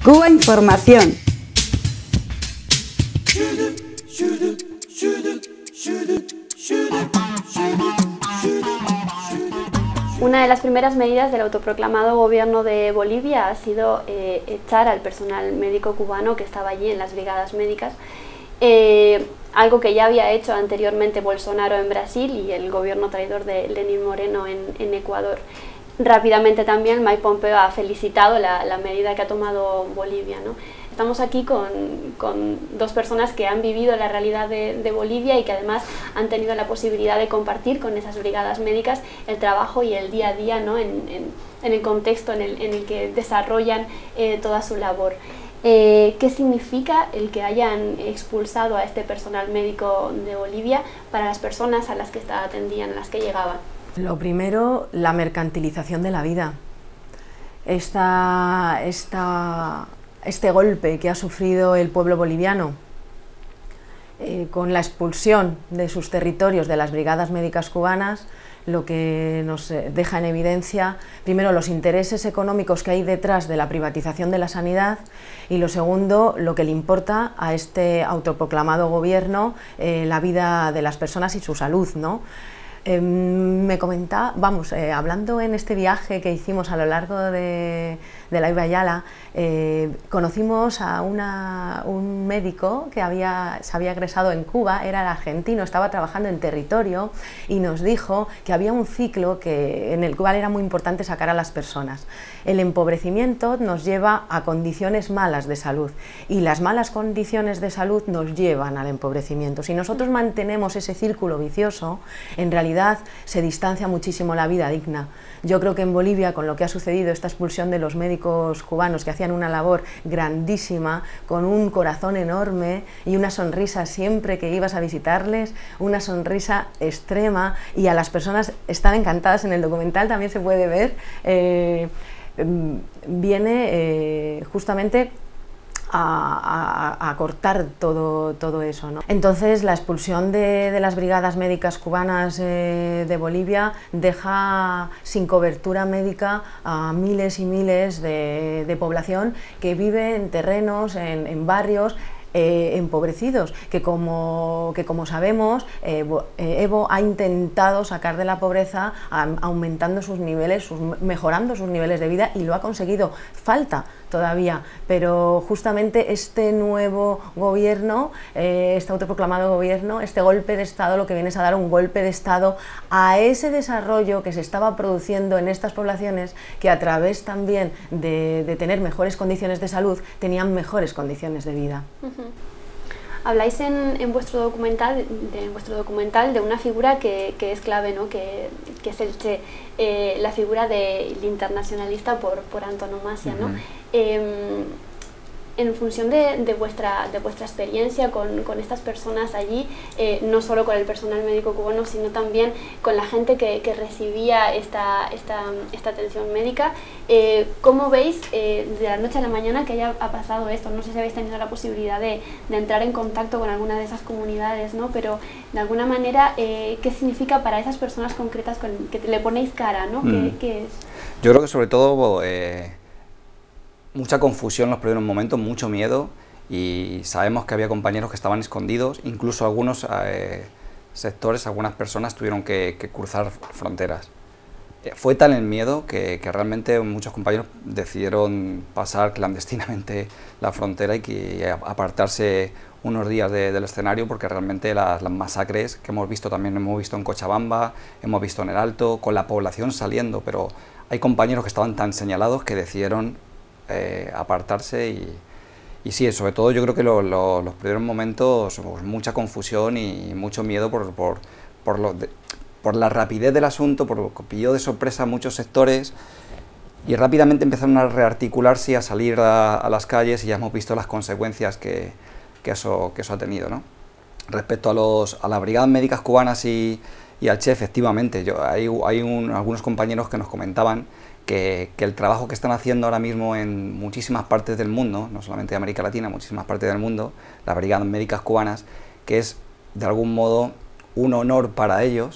Cuba Información. Una de las primeras medidas del autoproclamado gobierno de Bolivia ha sido echar al personal médico cubano que estaba allí en las brigadas médicas, algo que ya había hecho anteriormente Bolsonaro en Brasil y el gobierno traidor de Lenín Moreno en Ecuador. Rápidamente también Mike Pompeo ha felicitado la medida que ha tomado Bolivia, ¿no? Estamos aquí con dos personas que han vivido la realidad de Bolivia y que además han tenido la posibilidad de compartir con esas brigadas médicas el trabajo y el día a día, ¿no? en el contexto en el que desarrollan toda su labor. ¿Qué significa el que hayan expulsado a este personal médico de Bolivia para las personas a las que atendían, a las que llegaban? Lo primero, la mercantilización de la vida. Este golpe que ha sufrido el pueblo boliviano con la expulsión de sus territorios de las brigadas médicas cubanas, lo que nos deja en evidencia, primero, los intereses económicos que hay detrás de la privatización de la sanidad y lo segundo, lo que le importa a este autoproclamado gobierno, la vida de las personas y su salud, ¿no? Me comentaba, hablando en este viaje que hicimos a lo largo de la Iba Yala, conocimos a un médico que se había egresado en Cuba, era argentino, estaba trabajando en territorio y nos dijo que había un ciclo en el cual era muy importante sacar a las personas. El empobrecimiento nos lleva a condiciones malas de salud y las malas condiciones de salud nos llevan al empobrecimiento. Si nosotros mantenemos ese círculo vicioso, en realidad se distancia muchísimo la vida digna. Yo creo que en Bolivia, con lo que ha sucedido, esta expulsión de los médicos cubanos que hacían una labor grandísima, con un corazón enorme y una sonrisa siempre que ibas a visitarles, una sonrisa extrema, y a las personas están encantadas, en el documental también se puede ver, viene justamente a cortar todo eso, ¿no? Entonces la expulsión de las brigadas médicas cubanas de Bolivia deja sin cobertura médica a miles y miles de población que vive en terrenos, en barrios empobrecidos, que como sabemos, Evo ha intentado sacar de la pobreza aumentando sus niveles, mejorando sus niveles de vida, y lo ha conseguido. Falta todavía, pero justamente este nuevo gobierno, este autoproclamado gobierno, este golpe de Estado, lo que viene es a dar un golpe de Estado a ese desarrollo que se estaba produciendo en estas poblaciones, que a través también de tener mejores condiciones de salud, tenían mejores condiciones de vida. Habláis en vuestro documental de una figura que es clave, ¿no? que es el Che, la figura del internacionalista por antonomasia, ¿no? En función de vuestra experiencia con estas personas allí, no solo con el personal médico cubano, sino también con la gente que recibía esta atención médica, ¿cómo veis de la noche a la mañana que ha pasado esto? No sé si habéis tenido la posibilidad de entrar en contacto con alguna de esas comunidades, ¿no? Pero de alguna manera, ¿qué significa para esas personas concretas que le ponéis cara, ¿no? ¿Qué es? Yo creo que sobre todo mucha confusión en los primeros momentos, mucho miedo, y sabemos que había compañeros que estaban escondidos, incluso algunos sectores, algunas personas tuvieron que cruzar fronteras. Fue tal el miedo que realmente muchos compañeros decidieron pasar clandestinamente la frontera y apartarse unos días del escenario, porque realmente las masacres que hemos visto, también hemos visto en Cochabamba, hemos visto en el Alto, con la población saliendo, pero hay compañeros que estaban tan señalados que decidieron apartarse y sí, sobre todo yo creo que los primeros momentos, pues, mucha confusión y mucho miedo por la rapidez del asunto, porque pilló de sorpresa a muchos sectores y rápidamente empezaron a rearticularse y a salir a las calles, y ya hemos visto las consecuencias que eso ha tenido, ¿no? Respecto a las brigadas médicas cubanas y al Che, efectivamente, hay algunos compañeros que nos comentaban que el trabajo que están haciendo ahora mismo en muchísimas partes del mundo, no solamente de América Latina, muchísimas partes del mundo, las brigadas médicas cubanas, que es de algún modo un honor para ellos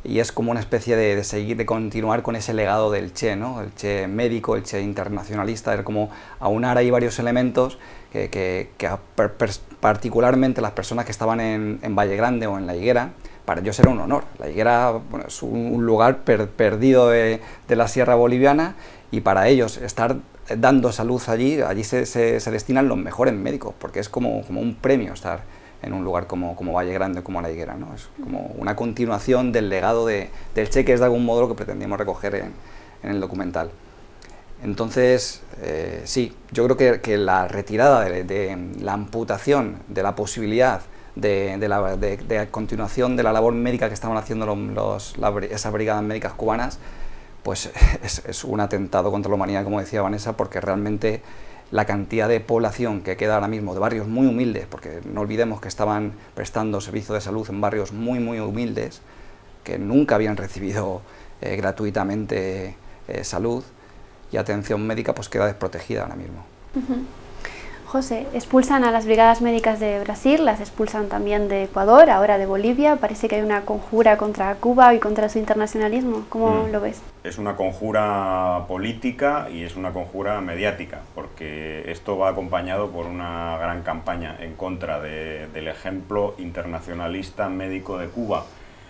y es como una especie de seguir, de continuar con ese legado del Che, ¿no? El Che médico, el Che internacionalista, era como aunar ahí varios elementos que particularmente las personas que estaban en Valle Grande o en La Higuera, para ellos era un honor. La Higuera, bueno, es un lugar perdido de la sierra boliviana, y para ellos estar dando salud allí se destinan los mejores médicos, porque es como un premio estar en un lugar como Valle Grande, como La Higuera, ¿no? Es como una continuación del legado del Che, que es de algún modo lo que pretendíamos recoger en el documental. Entonces, sí, yo creo que la retirada de la amputación de la posibilidad de continuación de la labor médica que estaban haciendo esas brigadas médicas cubanas, pues es un atentado contra la humanidad, como decía Vanessa, porque realmente la cantidad de población que queda ahora mismo de barrios muy humildes, porque no olvidemos que estaban prestando servicio de salud en barrios muy humildes, que nunca habían recibido gratuitamente salud y atención médica, pues queda desprotegida ahora mismo. José, expulsan a las brigadas médicas de Brasil, las expulsan también de Ecuador, ahora de Bolivia. Parece que hay una conjura contra Cuba y contra su internacionalismo. ¿Cómo lo ves? Es una conjura política y es una conjura mediática, porque esto va acompañado por una gran campaña en contra del ejemplo internacionalista médico de Cuba.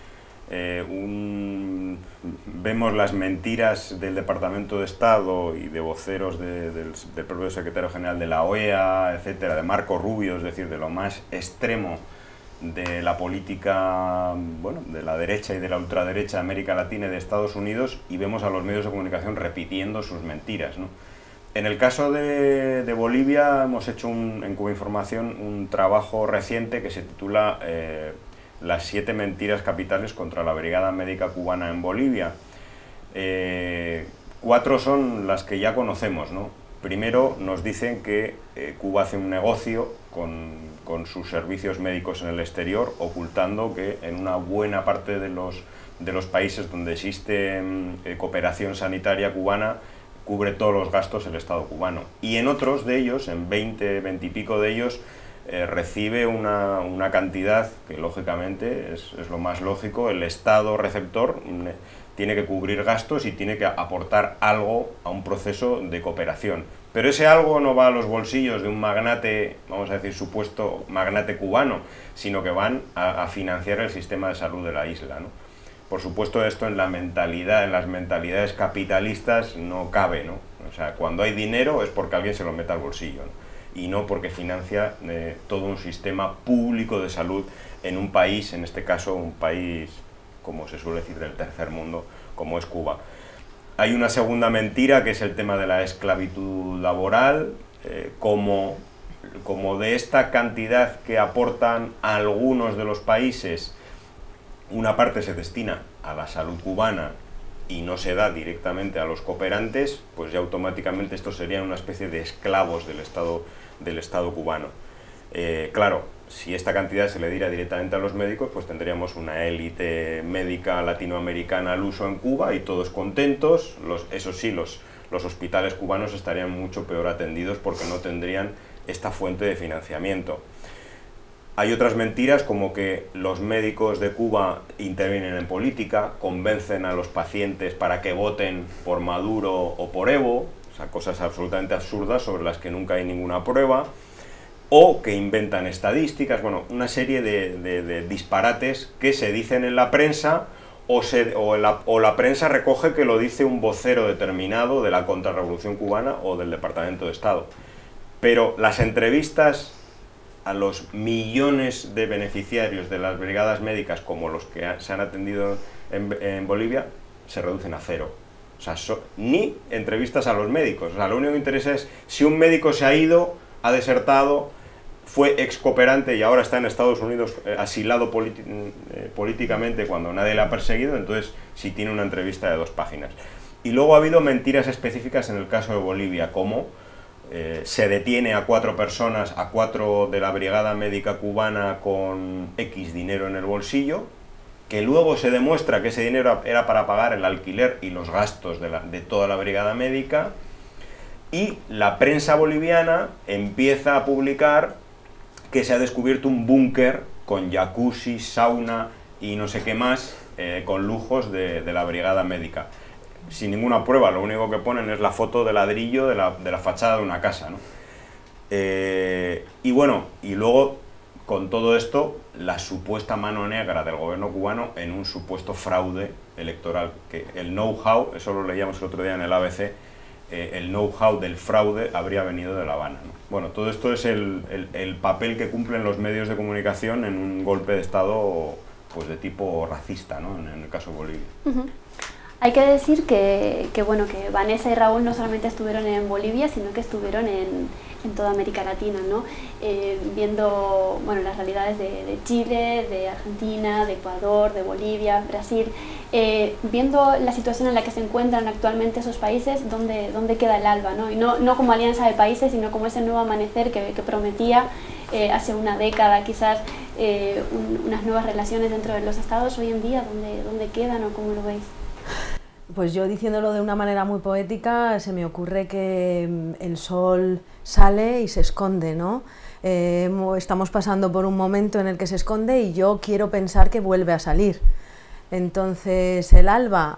Vemos las mentiras del Departamento de Estado y de voceros del propio secretario general de la OEA, etcétera, de Marco Rubio, es decir, de lo más extremo de la política, bueno, de la derecha y de la ultraderecha de América Latina y de Estados Unidos, y vemos a los medios de comunicación repitiendo sus mentiras, ¿no? En el caso de Bolivia hemos hecho en Cuba Información un trabajo reciente que se titula Las 7 mentiras capitales contra la Brigada Médica Cubana en Bolivia. 4 son las que ya conocemos, ¿no? Primero, nos dicen que Cuba hace un negocio con sus servicios médicos en el exterior, ocultando que en una buena parte de los países donde existe cooperación sanitaria cubana, cubre todos los gastos el Estado cubano. Y en otros de ellos, en 20 y pico de ellos, recibe una cantidad que lógicamente es lo más lógico. El Estado receptor tiene que cubrir gastos y tiene que aportar algo a un proceso de cooperación. Pero ese algo no va a los bolsillos de un magnate, vamos a decir, supuesto magnate cubano, sino que van a financiar el sistema de salud de la isla, ¿no? Por supuesto, esto en las mentalidades capitalistas no cabe, ¿no? O sea, cuando hay dinero es porque alguien se lo mete al bolsillo, ¿no? Y no porque financia todo un sistema público de salud en un país, en este caso un país, como se suele decir, del tercer mundo, como es Cuba. Hay una segunda mentira, que es el tema de la esclavitud laboral, como de esta cantidad que aportan a algunos de los países, una parte se destina a la salud cubana y no se da directamente a los cooperantes, pues ya automáticamente estos serían una especie de esclavos del Estado cubano. Claro, si esta cantidad se le diera directamente a los médicos, pues tendríamos una élite médica latinoamericana al uso en Cuba y todos contentos. Eso sí, los hospitales cubanos estarían mucho peor atendidos porque no tendrían esta fuente de financiamiento. Hay otras mentiras, como que los médicos de Cuba intervienen en política, convencen a los pacientes para que voten por Maduro o por Evo, o sea, cosas absolutamente absurdas sobre las que nunca hay ninguna prueba, o que inventan estadísticas, bueno, una serie de disparates que se dicen en la prensa o la prensa recoge que lo dice un vocero determinado de la contrarrevolución cubana o del Departamento de Estado. Pero las entrevistas a los millones de beneficiarios de las brigadas médicas, como los que se han atendido en Bolivia, se reducen a cero. O sea, ni entrevistas a los médicos. O sea, lo único que interesa es si un médico se ha ido, ha desertado, fue excooperante y ahora está en Estados Unidos asilado políticamente cuando nadie le ha perseguido, entonces si tiene una entrevista de 2 páginas. Y luego ha habido mentiras específicas en el caso de Bolivia, como se detiene a 4 personas, a 4 de la brigada médica cubana con X dinero en el bolsillo, que luego se demuestra que ese dinero era para pagar el alquiler y los gastos de toda la brigada médica, y la prensa boliviana empieza a publicar que se ha descubierto un búnker con jacuzzi, sauna y no sé qué más con lujos de la brigada médica. Sin ninguna prueba, lo único que ponen es la foto de ladrillo de la fachada de una casa, ¿no? Y bueno, y luego con todo esto, la supuesta mano negra del gobierno cubano en un supuesto fraude electoral, que el know-how, eso lo leíamos el otro día en el ABC, el know-how del fraude habría venido de La Habana, ¿no? Bueno, todo esto es el papel que cumplen los medios de comunicación en un golpe de Estado pues de tipo racista, ¿no? En el caso de Bolivia. Uh-huh. Hay que decir que Vanessa y Raúl no solamente estuvieron en Bolivia, sino que estuvieron en toda América Latina, ¿no? Viendo, bueno, las realidades de Chile, de Argentina, de Ecuador, de Bolivia, Brasil, viendo la situación en la que se encuentran actualmente esos países, dónde queda el ALBA, ¿no? Y no como alianza de países, sino como ese nuevo amanecer que prometía hace una década quizás unas nuevas relaciones dentro de los estados. Hoy en día, ¿dónde quedan o cómo lo veis? Pues yo, diciéndolo de una manera muy poética, se me ocurre que el sol sale y se esconde, ¿no? Estamos pasando por un momento en el que se esconde y yo quiero pensar que vuelve a salir. Entonces el alba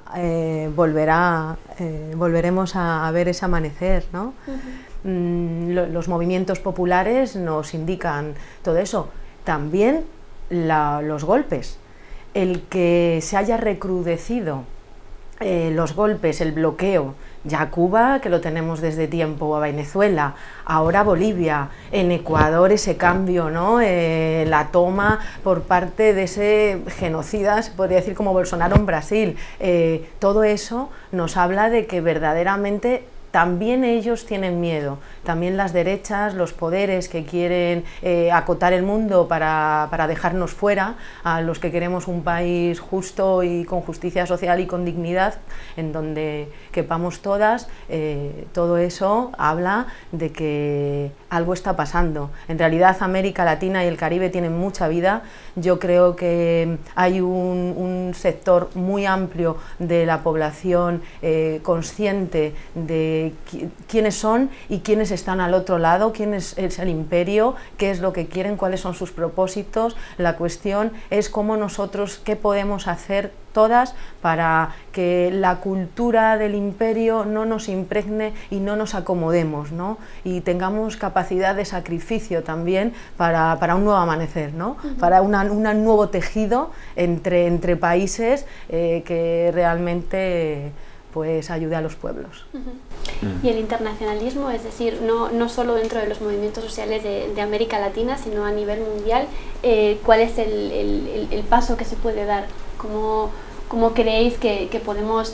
volveremos a ver ese amanecer, ¿no? Uh-huh. Los movimientos populares nos indican todo eso. También los golpes. El que se haya recrudecido los golpes, el bloqueo, ya Cuba, que lo tenemos desde tiempo, a Venezuela, ahora Bolivia, en Ecuador ese cambio, ¿no? La toma por parte de ese genocida, se podría decir como Bolsonaro en Brasil, todo eso nos habla de que verdaderamente también ellos tienen miedo, también las derechas, los poderes que quieren acotar el mundo para dejarnos fuera, a los que queremos un país justo y con justicia social y con dignidad, en donde quepamos todas, todo eso habla de que algo está pasando. En realidad América Latina y el Caribe tienen mucha vida. Yo creo que hay un sector muy amplio de la población consciente de quiénes son y quiénes están al otro lado, quién es el imperio, qué es lo que quieren, cuáles son sus propósitos. La cuestión es cómo nosotros, qué podemos hacer todas para que la cultura del imperio no nos impregne y no nos acomodemos, ¿no? Y tengamos capacidad de sacrificio también para un nuevo amanecer, ¿no? Uh-huh. Para un nuevo tejido entre países que realmente pues ayude a los pueblos. Uh-huh. Y el internacionalismo, es decir, no solo dentro de los movimientos sociales de América Latina, sino a nivel mundial, ¿cuál es el paso que se puede dar? ¿Cómo creéis que podemos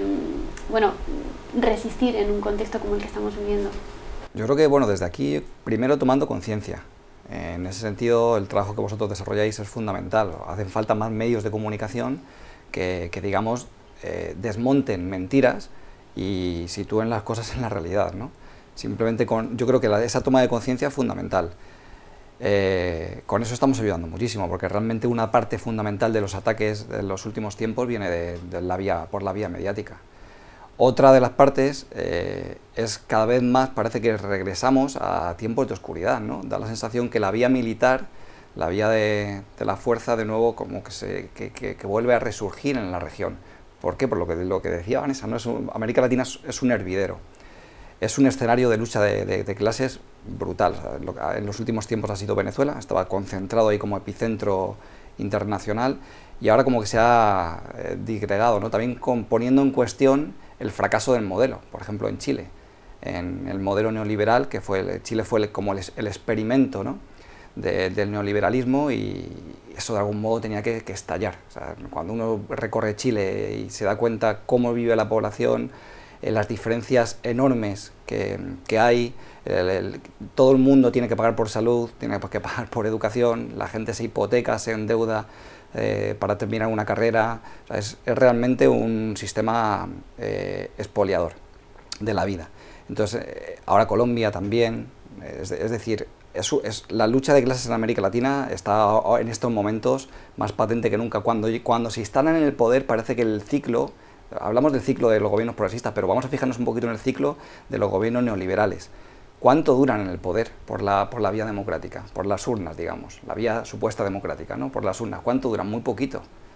resistir en un contexto como el que estamos viviendo? Yo creo que, bueno, desde aquí, primero tomando conciencia. En ese sentido, el trabajo que vosotros desarrolláis es fundamental. Hacen falta más medios de comunicación que digamos, desmonten mentiras y sitúen las cosas en la realidad, ¿no? Simplemente yo creo que esa toma de conciencia es fundamental. Con eso estamos ayudando muchísimo, porque realmente una parte fundamental de los ataques de los últimos tiempos viene por la vía mediática. Otra de las partes es cada vez más, parece que regresamos a tiempos de oscuridad, ¿no? Da la sensación que la vía militar, la vía de la fuerza, de nuevo, como que vuelve a resurgir en la región. ¿Por qué? Por lo que decía Vanessa, ¿no? América Latina es un hervidero. Es un escenario de lucha de clases brutal. O sea, en los últimos tiempos ha sido Venezuela, estaba concentrado ahí como epicentro internacional, y ahora como que se ha disgregado, ¿no? También poniendo en cuestión el fracaso del modelo, por ejemplo en Chile, en el modelo neoliberal, que Chile fue como el experimento, ¿no? Del neoliberalismo, y eso de algún modo tenía que estallar. O sea, cuando uno recorre Chile y se da cuenta cómo vive la población, las diferencias enormes que hay, todo el mundo tiene que pagar por salud, tiene que pagar por educación, la gente se hipoteca, se endeuda para terminar una carrera. O sea, es realmente un sistema expoliador de la vida. Entonces, ahora Colombia también, es decir, la lucha de clases en América Latina está en estos momentos más patente que nunca. Cuando se instalan en el poder, parece que el ciclo, hablamos del ciclo de los gobiernos progresistas, pero vamos a fijarnos un poquito en el ciclo de los gobiernos neoliberales. ¿Cuánto duran en el poder por la vía democrática, por las urnas, digamos, la vía supuesta democrática, ¿no? Por las urnas? ¿Cuánto duran? Muy poquito.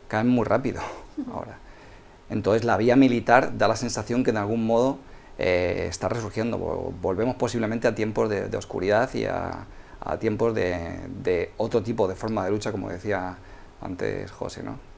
caen muy rápido ahora. Entonces la vía militar da la sensación que de algún modo está resurgiendo. Volvemos posiblemente a tiempos de oscuridad y a tiempos de otro tipo de forma de lucha, como decía antes José, ¿no?